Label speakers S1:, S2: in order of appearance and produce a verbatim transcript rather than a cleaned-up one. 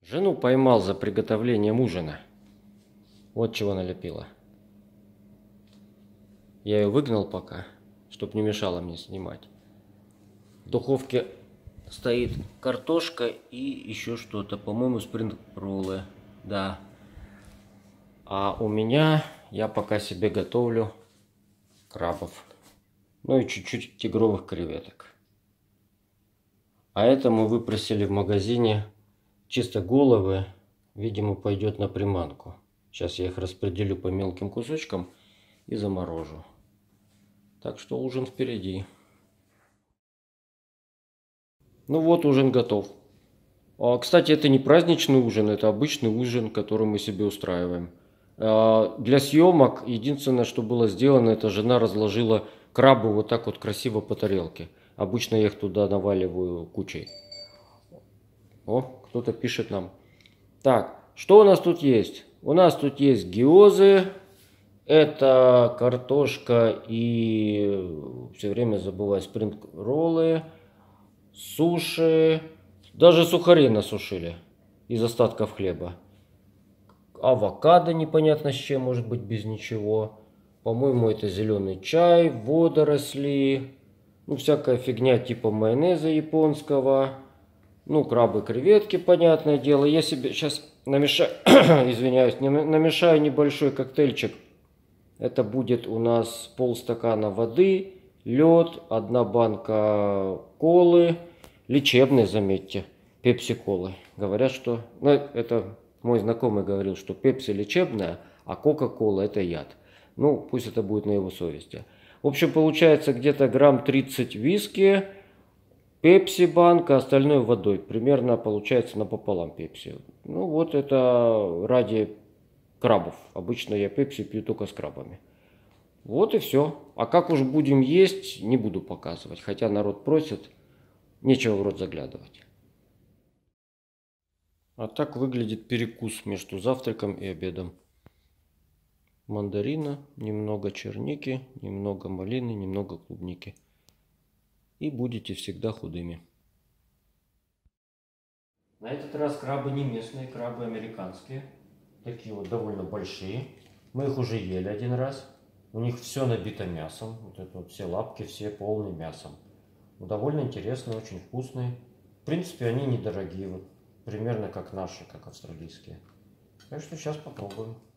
S1: Жену поймал за приготовлением ужина. Вот чего налепила. Я ее выгнал пока, чтобы не мешало мне снимать. В духовке стоит картошка и еще что-то. По-моему, спринг-роллы. Да. А у меня, я пока себе готовлю крабов. Ну и чуть-чуть тигровых креветок. А это мы выпросили в магазине чисто головы. Видимо, пойдет на приманку. Сейчас я их распределю по мелким кусочкам и заморожу. Так что ужин впереди. Ну вот, ужин готов. А, кстати, это не праздничный ужин, это обычный ужин, который мы себе устраиваем. А, для съемок единственное, что было сделано, это жена разложила крабы вот так вот красиво по тарелке. Обычно я их туда наваливаю кучей. О, кто-то пишет нам. Так, что у нас тут есть? У нас тут есть гиозы. Это картошка и все время забываю спринг-роллы, суши, даже сухари насушили из остатков хлеба. Авокадо непонятно с чем, может быть без ничего. По-моему, это зеленый чай, водоросли, ну всякая фигня типа майонеза японского. Ну, крабы, креветки, понятное дело. Я себе сейчас намешаю, извиняюсь, намешаю небольшой коктейльчик. Это будет у нас полстакана воды, лед, одна банка колы, лечебной, заметьте, пепси-колы. Говорят, что, ну, это мой знакомый говорил, что пепси лечебная, а кока-кола это яд. Ну, пусть это будет на его совести. В общем, получается где-то грамм тридцать виски, пепси банка, остальное водой. Примерно получается напополам пепси. Ну, вот это ради крабов. Обычно я пепси пью только с крабами. Вот и все. А как уж будем есть, не буду показывать. Хотя народ просит, нечего в рот заглядывать. А так выглядит перекус между завтраком и обедом. Мандарина, немного черники, немного малины, немного клубники. И будете всегда худыми. На этот раз крабы не местные, крабы американские. Такие вот довольно большие. Мы их уже ели один раз. У них все набито мясом. Вот это вот все лапки, все полные мясом. Довольно интересные, очень вкусные. В принципе, они недорогие. Вот, примерно как наши, как австралийские. Так что сейчас попробуем.